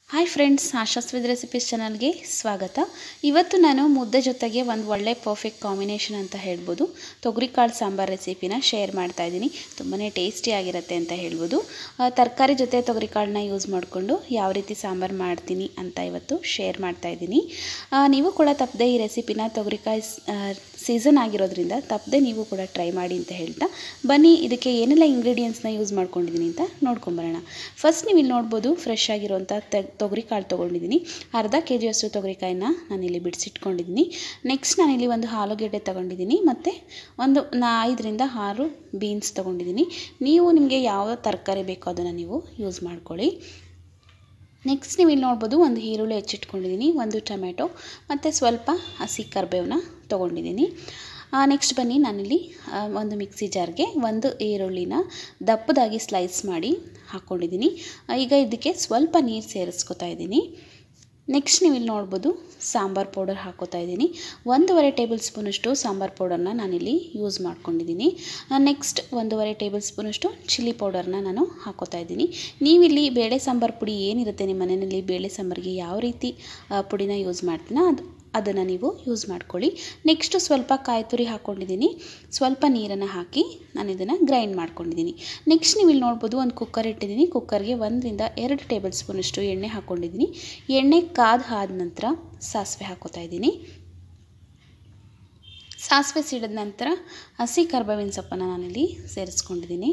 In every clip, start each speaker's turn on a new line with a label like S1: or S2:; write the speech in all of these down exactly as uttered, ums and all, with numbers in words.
S1: Hi friends, Asha's with recipes ಚಾನಲ್ಗೆ ಸ್ವಾಗತ. ಇವತ್ತು ನಾನು ಮುದ್ದೆ ಜೊತೆಗೆ ಒಂದು ಒಳ್ಳೆ ಪರ್ಫೆಕ್ಟ್ ಕಾಂಬಿನೇಷನ್ ಅಂತ ಹೇಳ್ಬೋದು ತೊಗರಿಕಾಳು ಸಾಂಬಾರು ರೆಸಿಪಿನ ಶೇರ್ ಮಾಡ್ತಾ ಇದ್ದೀನಿ. ತುಂಬಾ ಟೇಸ್ಟಿಯಾಗಿರುತ್ತೆ ಅಂತ ಹೇಳ್ಬೋದು. ತರಕಾರಿ ಜೊತೆ ತೊಗರಿಕಾಳನ್ನ ಯೂಸ್ ಮಾಡಿಕೊಂಡು ಯಾವ ರೀತಿ ಸಾಂಬಾರು ಮಾಡ್ತೀನಿ ಅಂತ ಇವತ್ತು ಶೇರ್ ಮಾಡ್ತಾ ಇದ್ದೀನಿ. ನೀವು ಕೂಡ ತಪ್ಪದೆ ಈ ರೆಸಿಪಿನ ತೊಗರಿಕಾಯಿ ಸೀಸನ್ ಆಗಿರೋದ್ರಿಂದ ತಪ್ಪದೆ ನೀವು ಕೂಡ ಟ್ರೈ ಮಾಡಿ ಅಂತ ಹೇಳ್ತಾ ಬನ್ನಿ ಇದಕ್ಕೆ ಏನೆಲ್ಲ ಇಂಗ್ರೀಡಿಯೆಂಟ್ಸ್ನ ಯೂಸ್ ಮಾಡ್ಕೊಂಡಿದ್ದೀನಿ ಅಂತ ನೋಡ್ಕೊಂಬರೋಣ. ಫಸ್ಟ್ ನೀವು ಇಲ್ಲಿ ನೋಡ್ಬೋದು ಫ್ರೆಶ್ ಆಗಿರುವಂಥ ತೊಗರಿಕಾಳು ತೊಗೊಂಡಿದ್ದೀನಿ. ಅರ್ಧ ಕೆ ಜಿಯಷ್ಟು ತೊಗರಿಕಾಯಿನ ನಾನಿಲ್ಲಿ ಬಿಡಿಸಿಟ್ಕೊಂಡಿದ್ದೀನಿ. ನೆಕ್ಸ್ಟ್ ನಾನಿಲ್ಲಿ ಒಂದು ಆಲೂಗೆಡ್ಡೆ ತೊಗೊಂಡಿದ್ದೀನಿ ಮತ್ತು ಒಂದು ನಾ ಐದರಿಂದ ಆರು ಬೀನ್ಸ್ ತೊಗೊಂಡಿದ್ದೀನಿ. ನೀವು ನಿಮಗೆ ಯಾವ ತರಕಾರಿ ಬೇಕೋ ಅದನ್ನು ನೀವು ಯೂಸ್ ಮಾಡ್ಕೊಳ್ಳಿ. ನೆಕ್ಸ್ಟ್ ನೀವು ಇಲ್ಲಿ ನೋಡ್ಬೋದು ಒಂದು ಈರುಳ್ಳಿ ಹೆಚ್ಚಿಟ್ಕೊಂಡಿದ್ದೀನಿ, ಒಂದು ಟೊಮೆಟೊ ಮತ್ತು ಸ್ವಲ್ಪ ಹಸಿ ಕರಿಬೇವನ್ನ ತೊಗೊಂಡಿದ್ದೀನಿ. ನೆಕ್ಸ್ಟ್ ಬನ್ನಿ ನಾನಿಲ್ಲಿ ಒಂದು ಮಿಕ್ಸಿ ಜಾರ್ಗೆ ಒಂದು ಈರುಳ್ಳಿನ ದಪ್ಪದಾಗಿ ಸ್ಲೈಸ್ ಮಾಡಿ ಹಾಕ್ಕೊಂಡಿದ್ದೀನಿ. ಈಗ ಇದಕ್ಕೆ ಸ್ವಲ್ಪ ನೀರು ಸೇರಿಸ್ಕೊತಾ ಇದ್ದೀನಿ. ನೆಕ್ಸ್ಟ್ ನೀವು ಇಲ್ಲಿ ನೋಡ್ಬೋದು ಸಾಂಬಾರು ಪೌಡರ್ ಹಾಕೋತಾ ಇದ್ದೀನಿ. ಒಂದೂವರೆ ಟೇಬಲ್ ಸ್ಪೂನಷ್ಟು ಸಾಂಬಾರು ಪೌಡರ್ನ ನಾನಿಲ್ಲಿ ಯೂಸ್ ಮಾಡ್ಕೊಂಡಿದ್ದೀನಿ. ನೆಕ್ಸ್ಟ್ ಒಂದೂವರೆ ಟೇಬಲ್ ಸ್ಪೂನಷ್ಟು ಚಿಲ್ಲಿ ಪೌಡರ್ನ ನಾನು ಹಾಕೋತಾ ಇದ್ದೀನಿ. ನೀವಿಲ್ಲಿ ಬೇಳೆ ಸಾಂಬಾರು ಪುಡಿ ಏನಿರುತ್ತೆ ನಿಮ್ಮ ಮನೆಯಲ್ಲಿ ಬೇಳೆ ಸಾಂಬಾರಿಗೆ ಯಾವ ರೀತಿ ಪುಡಿನ ಯೂಸ್ ಮಾಡ್ತೀನೋ ಅದು ಅದನ್ನು ನೀವು ಯೂಸ್ ಮಾಡ್ಕೊಳ್ಳಿ. ನೆಕ್ಸ್ಟು ಸ್ವಲ್ಪ ಕಾಯಿ ತುರಿ ಹಾಕ್ಕೊಂಡಿದ್ದೀನಿ. ಸ್ವಲ್ಪ ನೀರನ್ನು ಹಾಕಿ ನಾನು ಇದನ್ನು ಗ್ರೈಂಡ್ ಮಾಡ್ಕೊಂಡಿದ್ದೀನಿ. ನೆಕ್ಸ್ಟ್ ನೀವು ಇಲ್ಲಿ ನೋಡ್ಬೋದು ಒಂದು ಕುಕ್ಕರ್ ಇಟ್ಟಿದ್ದೀನಿ. ಕುಕ್ಕರ್ಗೆ ಒಂದರಿಂದ ಎರಡು ಟೇಬಲ್ ಸ್ಪೂನಷ್ಟು ಎಣ್ಣೆ ಹಾಕ್ಕೊಂಡಿದ್ದೀನಿ. ಎಣ್ಣೆ ಕಾದು ಆದ ನಂತರ ಸಾಸಿವೆ ಹಾಕೋತಾ ಇದ್ದೀನಿ. ಸಾಸಿವೆ ಸಿಡಿದ ನಂತರ ಹಸಿ ಕರಿಬೇವಿನ ಸೊಪ್ಪನ್ನು ನಾನಿಲ್ಲಿ ಸೇರಿಸ್ಕೊಂಡಿದ್ದೀನಿ.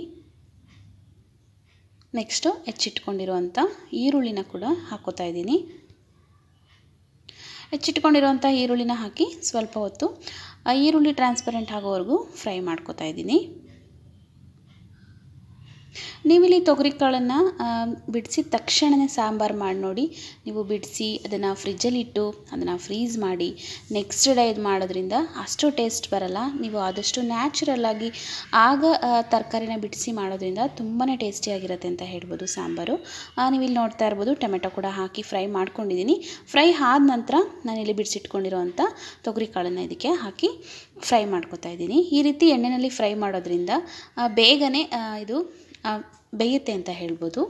S1: ನೆಕ್ಸ್ಟು ಹೆಚ್ಚಿಟ್ಕೊಂಡಿರುವಂಥ ಈರುಳ್ಳಿನ ಕೂಡ ಹಾಕೋತಾ ಇದ್ದೀನಿ. ಹೆಚ್ಚಿಟ್ಕೊಂಡಿರುವಂಥ ಈರುಳ್ಳಿನ ಹಾಕಿ ಸ್ವಲ್ಪ ಹೊತ್ತು ಈರುಳ್ಳಿ ಟ್ರಾನ್ಸ್ಪರೆಂಟ್ ಆಗೋವರೆಗೂ ಫ್ರೈ ಮಾಡ್ಕೋತಾ ಇದ್ದೀನಿ. ನೀವಿಲ್ಲಿ ತೊಗರಿಕಾಳನ್ನು ಬಿಡಿಸಿದ ತಕ್ಷಣವೇ ಸಾಂಬಾರು ಮಾಡಿ ನೋಡಿ. ನೀವು ಬಿಡಿಸಿ ಅದನ್ನು ಫ್ರಿಜ್ಜಲ್ಲಿಟ್ಟು ಅದನ್ನು ಫ್ರೀಸ್ ಮಾಡಿ ನೆಕ್ಸ್ಟ್ ಡೇ ಇದು ಮಾಡೋದ್ರಿಂದ ಅಷ್ಟು ಟೇಸ್ಟ್ ಬರಲ್ಲ. ನೀವು ಆದಷ್ಟು ನ್ಯಾಚುರಲ್ಲಾಗಿ ಆಗ ತರಕಾರಿನ ಬಿಡಿಸಿ ಮಾಡೋದ್ರಿಂದ ತುಂಬಾ ಟೇಸ್ಟಿಯಾಗಿರುತ್ತೆ ಅಂತ ಹೇಳ್ಬೋದು ಸಾಂಬಾರು. ನೀವಿಲ್ಲಿ ನೋಡ್ತಾ ಇರ್ಬೋದು ಟೊಮೆಟೊ ಕೂಡ ಹಾಕಿ ಫ್ರೈ ಮಾಡ್ಕೊಂಡಿದ್ದೀನಿ. ಫ್ರೈ ಆದ ನಂತರ ನಾನಿಲ್ಲಿ ಬಿಡಿಸಿಟ್ಕೊಂಡಿರೋವಂಥ ತೊಗರಿಕಾಳನ್ನು ಇದಕ್ಕೆ ಹಾಕಿ ಫ್ರೈ ಮಾಡ್ಕೊತಾ ಇದ್ದೀನಿ. ಈ ರೀತಿ ಎಣ್ಣೆಯಲ್ಲಿ ಫ್ರೈ ಮಾಡೋದ್ರಿಂದ ಬೇಗನೆ ಇದು ಬೇಯುತ್ತೆ ಅಂತ ಹೇಳ್ಬೋದು.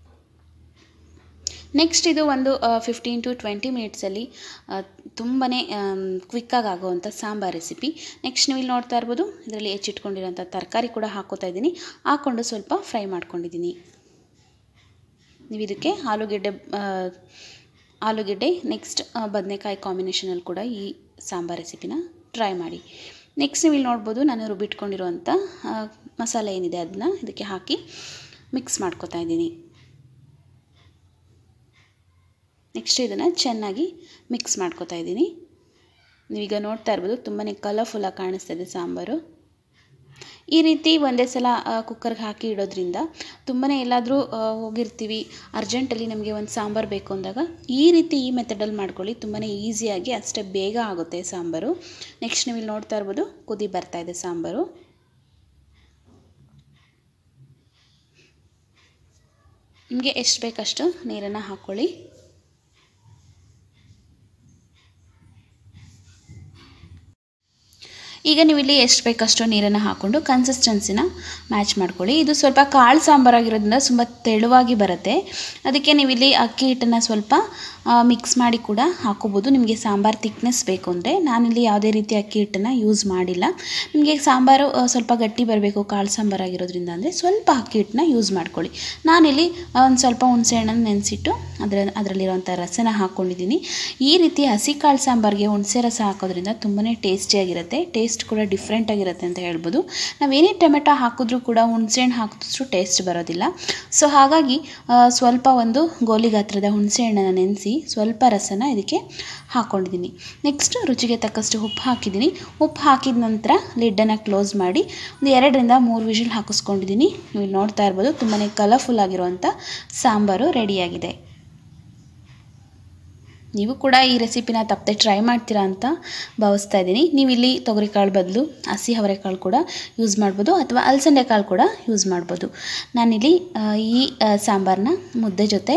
S1: ನೆಕ್ಸ್ಟ್ ಇದು ಒಂದು ಫಿಫ್ಟೀನ್ ಟು ಟ್ವೆಂಟಿ ಮಿನಿಟ್ಸಲ್ಲಿ ತುಂಬಾ ಕ್ವಿಕ್ಕಾಗಿ ಆಗೋವಂಥ ಸಾಂಬಾರು ರೆಸಿಪಿ. ನೆಕ್ಸ್ಟ್ ನೀವು ಇಲ್ಲಿ ನೋಡ್ತಾ ಇರ್ಬೋದು ಇದರಲ್ಲಿ ಹೆಚ್ಚಿಟ್ಕೊಂಡಿರೋಂಥ ತರಕಾರಿ ಕೂಡ ಹಾಕೋತಾ ಇದ್ದೀನಿ. ಹಾಕ್ಕೊಂಡು ಸ್ವಲ್ಪ ಫ್ರೈ ಮಾಡ್ಕೊಂಡಿದ್ದೀನಿ. ನೀವು ಇದಕ್ಕೆ ಆಲೂಗೆಡ್ಡೆ ಆಲೂಗೆಡ್ಡೆ ನೆಕ್ಸ್ಟ್ ಬದನೆಕಾಯಿ ಕಾಂಬಿನೇಷನಲ್ಲಿ ಕೂಡ ಈ ಸಾಂಬಾರು ರೆಸಿಪಿನ ಟ್ರೈ ಮಾಡಿ. ನೆಕ್ಸ್ಟ್ ನೀವು ಇಲ್ಲಿ ನೋಡ್ಬೋದು ನಾನು ರುಬ್ಬಿಟ್ಕೊಂಡಿರುವಂಥ ಮಸಾಲೆ ಏನಿದೆ ಅದನ್ನ ಇದಕ್ಕೆ ಹಾಕಿ ಮಿಕ್ಸ್ ಮಾಡ್ಕೊತಾ ಇದ್ದೀನಿ. ನೆಕ್ಸ್ಟ್ ಇದನ್ನು ಚೆನ್ನಾಗಿ ಮಿಕ್ಸ್ ಮಾಡ್ಕೊತಾ ಇದ್ದೀನಿ. ನೀವೀಗ ನೋಡ್ತಾ ಇರ್ಬೋದು ತುಂಬಾ ಕಲರ್ಫುಲ್ಲಾಗಿ ಕಾಣಿಸ್ತಾ ಇದೆ ಸಾಂಬಾರು. ಈ ರೀತಿ ಒಂದೇ ಸಲ ಕುಕ್ಕರ್ಗೆ ಹಾಕಿ ಇಡೋದ್ರಿಂದ ತುಂಬಾ ಎಲ್ಲಾದರೂ ಹೋಗಿರ್ತೀವಿ ಅರ್ಜೆಂಟಲ್ಲಿ ನಮಗೆ ಒಂದು ಸಾಂಬಾರು ಬೇಕು ಅಂದಾಗ ಈ ರೀತಿ ಈ ಮೆಥಡಲ್ಲಿ ಮಾಡ್ಕೊಳ್ಳಿ. ತುಂಬಾ ಈಸಿಯಾಗಿ ಅಷ್ಟೇ ಬೇಗ ಆಗುತ್ತೆ ಸಾಂಬಾರು. ನೆಕ್ಸ್ಟ್ ನೀವು ಇಲ್ಲಿ ನೋಡ್ತಾ ಇರ್ಬೋದು ಕುದಿ ಬರ್ತಾ ಇದೆ ಸಾಂಬಾರು. ನಿಮಗೆ ಎಷ್ಟು ಬೇಕಷ್ಟು ನೀರನ್ನು ಹಾಕ್ಕೊಳ್ಳಿ. ಈಗ ನೀವು ಇಲ್ಲಿ ಎಷ್ಟು ಬೇಕಷ್ಟು ನೀರನ್ನು ಹಾಕ್ಕೊಂಡು ಕನ್ಸಿಸ್ಟೆನ್ಸಿನ ಮ್ಯಾಚ್ ಮಾಡ್ಕೊಳ್ಳಿ. ಇದು ಸ್ವಲ್ಪ ಕಾಳು ಸಾಂಬಾರಾಗಿರೋದ್ರಿಂದ ತುಂಬ ತೆಳುವಾಗಿ ಬರುತ್ತೆ. ಅದಕ್ಕೆ ನೀವು ಇಲ್ಲಿ ಅಕ್ಕಿ ಹಿಟ್ಟನ್ನು ಸ್ವಲ್ಪ ಮಿಕ್ಸ್ ಮಾಡಿ ಕೂಡ ಹಾಕೋಬೋದು. ನಿಮಗೆ ಸಾಂಬಾರು ತಿಕ್ನೆಸ್ ಬೇಕು ಅಂದರೆ. ನಾನಿಲ್ಲಿ ಯಾವುದೇ ರೀತಿ ಅಕ್ಕಿ ಹಿಟ್ಟನ್ನು ಯೂಸ್ ಮಾಡಿಲ್ಲ. ನಿಮಗೆ ಸಾಂಬಾರು ಸ್ವಲ್ಪ ಗಟ್ಟಿ ಬರಬೇಕು ಕಾಳು ಸಾಂಬಾರಾಗಿರೋದ್ರಿಂದ ಅಂದರೆ ಸ್ವಲ್ಪ ಅಕ್ಕಿ ಹಿಟ್ಟನ್ನ ಯೂಸ್ ಮಾಡ್ಕೊಳ್ಳಿ. ನಾನಿಲ್ಲಿ ಒಂದು ಸ್ವಲ್ಪ ಹುಣಸೆ ಹಣ್ಣನ್ನು ನೆನೆಸಿಟ್ಟು ಅದರ ಅದರಲ್ಲಿರೋಂಥ ರಸನ ಹಾಕ್ಕೊಂಡಿದ್ದೀನಿ. ಈ ರೀತಿ ಹಸಿ ಕಾಳು ಸಾಂಬಾರಿಗೆ ಹುಣಸೆ ರಸ ಹಾಕೋದ್ರಿಂದ ತುಂಬಾ ಟೇಸ್ಟಿಯಾಗಿರುತ್ತೆ. ಟೇಸ್ಟ್ ಕೂಡ ಡಿಫ್ರೆಂಟ್ ಆಗಿರುತ್ತೆ ಅಂತ ಹೇಳ್ಬೋದು. ನಾವೇನೇ ಟೊಮೆಟೊ ಹಾಕಿದ್ರೂ ಕೂಡ ಹುಣಸೆಹಣ್ಣು ಹಾಕಿದಷ್ಟು ಟೇಸ್ಟ್ ಬರೋದಿಲ್ಲ. ಸೊ ಹಾಗಾಗಿ ಸ್ವಲ್ಪ ಒಂದು ಗೋಲಿ ಗಾತ್ರದ ಹುಣಸೆಹಣ್ಣನ್ನು ನೆನೆಸಿ ಸ್ವಲ್ಪ ರಸನ ಇದಕ್ಕೆ ಹಾಕ್ಕೊಂಡಿದ್ದೀನಿ. ನೆಕ್ಸ್ಟ್ ರುಚಿಗೆ ತಕ್ಕಷ್ಟು ಉಪ್ಪು ಹಾಕಿದ್ದೀನಿ. ಉಪ್ಪು ಹಾಕಿದ ನಂತರ ಲಿಡ್ಡನ್ನು ಕ್ಲೋಸ್ ಮಾಡಿ ಒಂದು ಎರಡರಿಂದ ಮೂರು ವಿಷಲ್ ಹಾಕಿಸ್ಕೊಂಡಿದ್ದೀನಿ. ನೀವು ನೋಡ್ತಾ ಇರ್ಬೋದು ತುಂಬಾ ಕಲರ್ಫುಲ್ ಆಗಿರುವಂಥ ಸಾಂಬಾರು ರೆಡಿಯಾಗಿದೆ. ನೀವು ಕೂಡ ಈ ರೆಸಿಪಿನ ತಪ್ಪದೆ ಟ್ರೈ ಮಾಡ್ತೀರಾ ಅಂತ ಭಾವಿಸ್ತಾ ಇದ್ದೀನಿ. ನೀವು ಇಲ್ಲಿ ತೊಗರಿಕಾಳು ಬದಲು ಹಸಿ ಅವರೆಕಾಳು ಕೂಡ ಯೂಸ್ ಮಾಡ್ಬೋದು ಅಥವಾ ಅಲಸಂದೆ ಕಾಳು ಕೂಡ ಯೂಸ್ ಮಾಡ್ಬೋದು. ನಾನಿಲ್ಲಿ ಈ ಸಾಂಬಾರನ್ನ ಮುದ್ದೆ ಜೊತೆ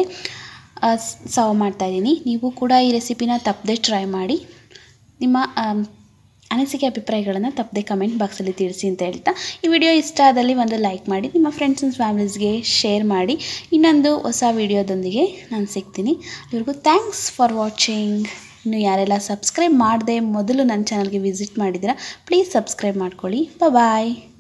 S1: ಸರ್ವ್ ಮಾಡ್ತಾಯಿದ್ದೀನಿ. ನೀವು ಕೂಡ ಈ ರೆಸಿಪಿನ ತಪ್ಪದೆ ಟ್ರೈ ಮಾಡಿ. ನಿಮ್ಮ ಅನಿಸಿಕೆ ಅಭಿಪ್ರಾಯಗಳನ್ನು ತಪ್ಪದೆ ಕಮೆಂಟ್ ಬಾಕ್ಸಲ್ಲಿ ತಿಳಿಸಿ ಅಂತ ಹೇಳ್ತಾ, ಈ ವಿಡಿಯೋ ಇಷ್ಟ ಆದಲ್ಲಿ ಒಂದು ಲೈಕ್ ಮಾಡಿ, ನಿಮ್ಮ ಫ್ರೆಂಡ್ಸ್ ಆ್ಯಂಡ್ ಫ್ಯಾಮಿಲೀಸ್ಗೆ ಶೇರ್ ಮಾಡಿ. ಇನ್ನೊಂದು ಹೊಸ ವಿಡಿಯೋದೊಂದಿಗೆ ನಾನು ಸಿಗ್ತೀನಿ. ಇವ್ರಿಗೂ ಥ್ಯಾಂಕ್ಸ್ ಫಾರ್ ವಾಚಿಂಗ್. ಇನ್ನು ಯಾರೆಲ್ಲ ಸಬ್ಸ್ಕ್ರೈಬ್ ಮಾಡದೆ ಮೊದಲು ನನ್ನ ಚಾನಲ್ಗೆ ವಿಸಿಟ್ ಮಾಡಿದ್ದೀರಾ, ಪ್ಲೀಸ್ ಸಬ್ಸ್ಕ್ರೈಬ್ ಮಾಡ್ಕೊಳ್ಳಿ. ಬಾಯ್.